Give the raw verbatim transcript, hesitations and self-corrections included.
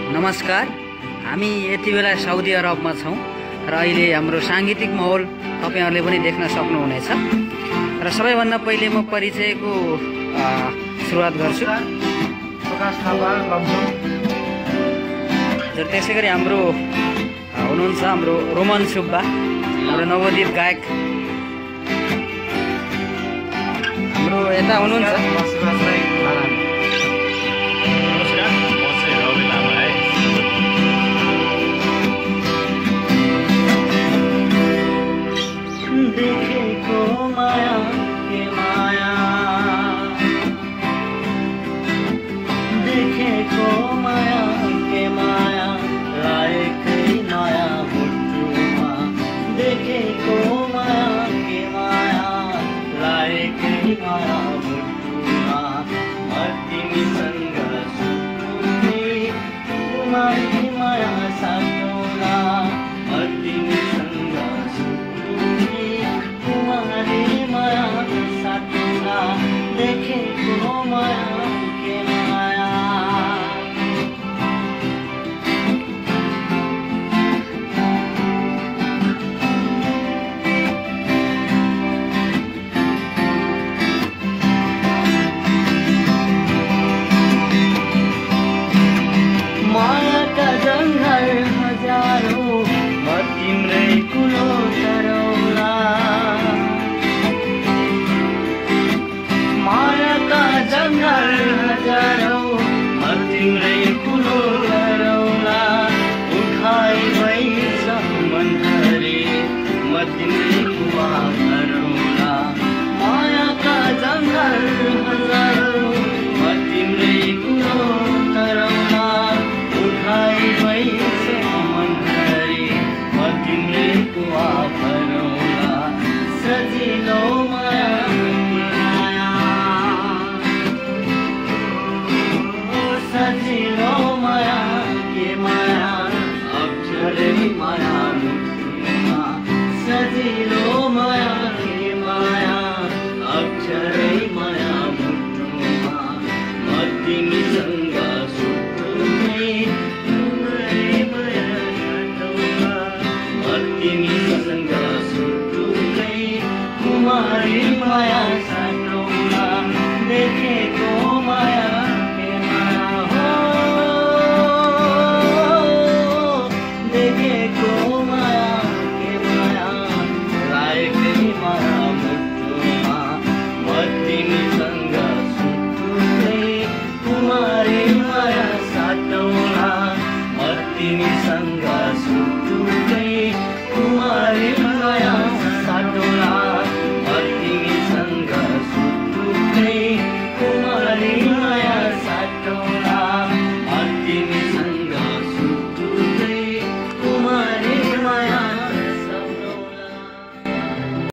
नमस्कार, हामी यति बेला साउदी अरबमा छौँ र अहिले हाम्रो साङ्गीतिक माहौल तपाईहरुले पनि देख्न सक्नुहुनेछ। र सबैभन्दा पहिले म परिचयको सुरुवात गर्छु। प्रकाश थापा लम्सुङ। र त्यसैगरी हाम्रो हुनुहुन्छ हाम्रो रोमन सुब्बा, हाम्रो नवोदित गायक। हाम्रो यता हुनुहुन्छ देखेको माया के माया, देखेको माया के माया, लाएकै माया मुटुमा। देखेको माया के माया, लाएकै माया मुटुमा। म तिमीसँग सुत्ने तिमीलाई माया साटौँला। म तिमीसँग सुत्ने तिमीलाई माया साटौँला। देखेको माया के माया। मायाका जङ्गल हजारौँ, म तिम्रै कुलो तरौला। मायाका जङ्गल हजारौँ, म तिम्रै कुलो तरौला। उठाइ भइछ मनभरि, म तिम्रै कुवा भरौला। मायाका जङ्गल हजारौँ, म तिम्रै कुलो तरौला। उठाइ भइछ मनभरि, म तिम्रै कुवा भरौला। सजिलो माया माया, सजिलो माया के माया, अप्ठ्यारै माया मुटुमा। सजिलो माया के माया, अप्ठ्यारै माया मुटुमा। म तिमीसँग सुत्ने तिम्रै माया साटौँला। म तिमीसँग सुत्ने कुमारी माया साटौँला। देखेको माया के माया हो, देखेको माया के माया, लाएकै माया मुटुमा। म तिमीसँग सुत्ने कुमारी माया साटौँला। म तिमीसँग